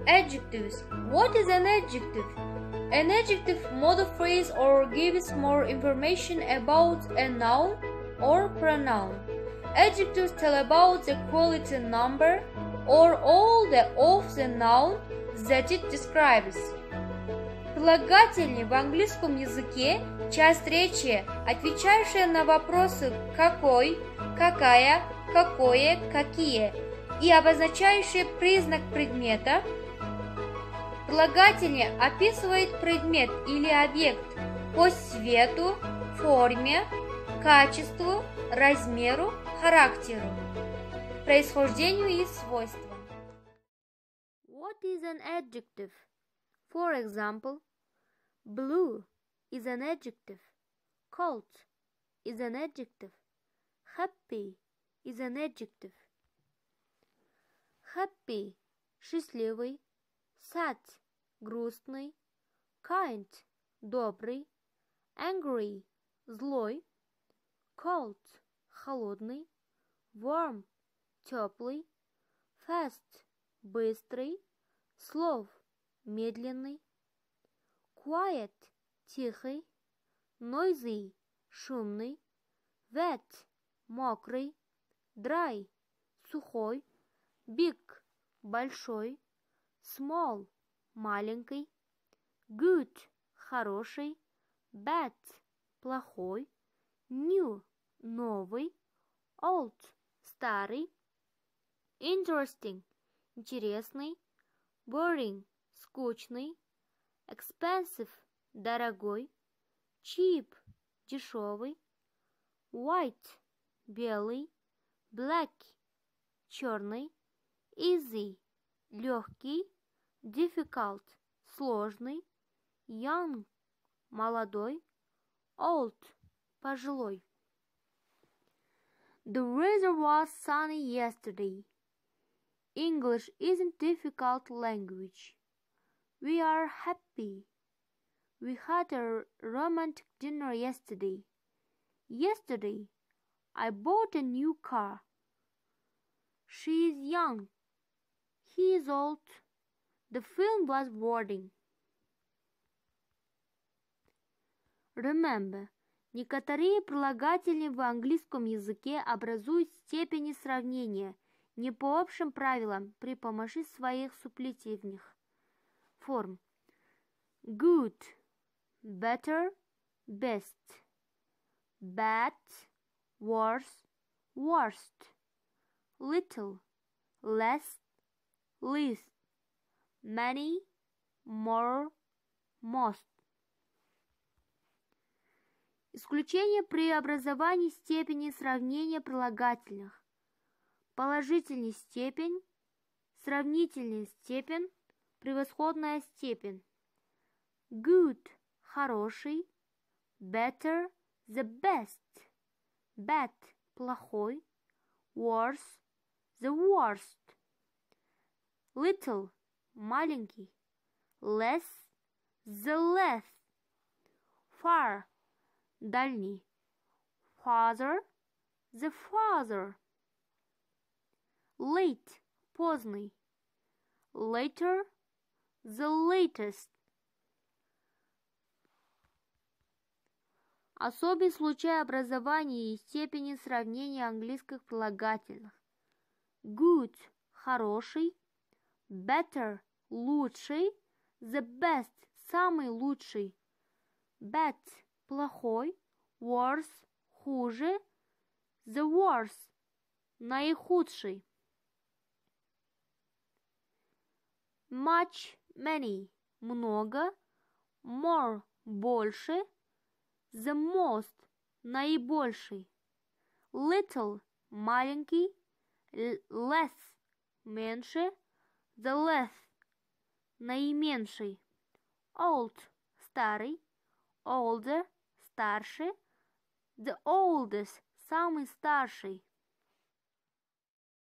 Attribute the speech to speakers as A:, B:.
A: Adjectives. What is an adjective? An adjective modal phrase or gives more information about a noun or pronoun. Adjectives tell about the quality, number, or all of the noun that it describes. Прилагательные в английском языке – часть речи, отвечающая на вопросы «какой», «какая», «какое», «какие» и обозначающие признак предмета. Прилагательное описывает предмет или объект по цвету, форме, качеству, размеру, характеру, происхождению и свойствам. What is an adjective? For example, blue is an adjective, cold is an adjective, happy is an adjective. Happy – счастливый, sad – грустный, kind – добрый, angry – злой, cold – холодный, warm – теплый, fast – быстрый, slow – медленный, quiet – тихий, noisy – шумный, wet – мокрый, dry – сухой, big – большой, small – маленький, good – хороший, bad – плохой, new – новый, old – старый, interesting – интересный, boring – скучный, expensive – дорогой, cheap – дешевый, white – белый, black – черный, easy – легкий, difficult – сложный, young – молодой, old – пожилой. The weather was sunny yesterday. English isn't difficult language. We are happy. We had a romantic dinner yesterday. Yesterday, I bought a new car. She is young. He is old. The film was boring. Remember, некоторые прилагательные в английском языке образуют степени сравнения не по общим правилам при помощи своих суплетивных форм. Good, better, best. Bad, worse, worst. Little, less, least. Many, more, most. Исключение при образовании степени сравнения прилагательных. Положительная степень, сравнительная степень, превосходная степень. Good – хороший, better – the best, bad – плохой, worse – the worst, little – маленький, less – the less, far – дальний, farther – the farther, late – поздний, later – the latest. Особый случай образования и степени сравнения английских прилагательных. Good – хороший, better – лучший, the best – самый лучший, bad – плохой, worse – хуже, the worst – наихудший. Much – many – много, more – больше, the most – наибольший, little – маленький, less – меньше, the less – наименьший, old – старый, older – старше, the oldest – самый старший.